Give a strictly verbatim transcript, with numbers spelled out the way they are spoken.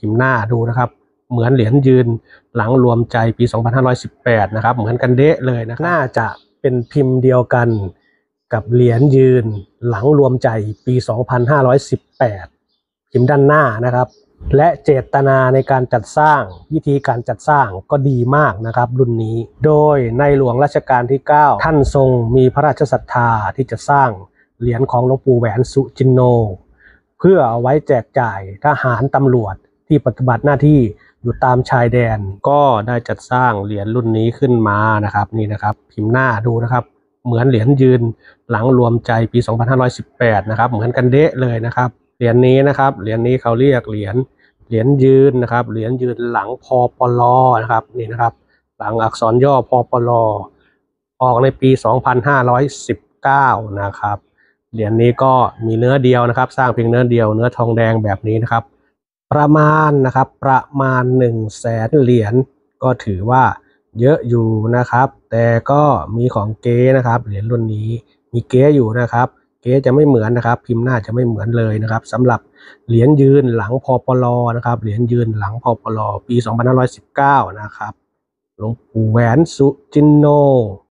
พิมพ์หน้าดูนะครับเหมือนเหรียญยืนหลังรวมใจปีสองพันห้าร้อยสิบแปดนะครับเหมือนกันเดะเลยนะน่าจะเป็นพิมพ์เดียวกันกับเหรียญยืนหลังรวมใจปีสองพันห้าร้อยสิบแปดพิมพ์ด้านหน้านะครับและเจตนาในการจัดสร้างวิธีการจัดสร้างก็ดีมากนะครับรุ่นนี้โดยในหลวงรัชกาลที่เก้าท่านทรงมีพระราชศรัทธาที่จะสร้างเหรียญของหลวงปู่แหวนสุจินโนเพื่อเอาไว้แจกจ่ายทหารตำรวจที่ปฏิบัติหน้าที่อยู่ตามชายแดนก็ได้จัดสร้างเหรียญรุ่นนี้ขึ้นมานะครับนี่นะครับพิมพ์หน้าดูนะครับเหมือนเหรียญยืนหลังรวมใจปีสองพันห้าร้อยสิบแปดนะครับเหมือนกันเดะเลยนะครับเหรียญนี้นะครับเหรียญนี้เขาเรียกเหรียญเหรียญยืนนะครับเหรียญยืนหลังพปลนะครับนี่นะครับหลังอักษรย่อพปลออกในปีสองพันห้าร้อยสิบเก้านะครับเหรียญนี้ก็มีเนื้อเดียวนะครับสร้างเพียงเนื้อเดียวเนื้อทองแดงแบบนี้นะครับประมาณนะครับประมาณหนึ่งแสนเหรียญก็ถือว่าเยอะอยู่นะครับแต่ก็มีของเก๊นะครับเหรียญรุ่นนี้มีเก๊อยู่นะครับเก๊จะไม่เหมือนนะครับพิมพ์หน้าจะไม่เหมือนเลยนะครับสำหรับเหรียญยืนหลังพปลนะครับเหรียญยืนหลังพปลปีสองพันห้าร้อยสิบเก้านะครับหลวงปู่แหวนสุจินโน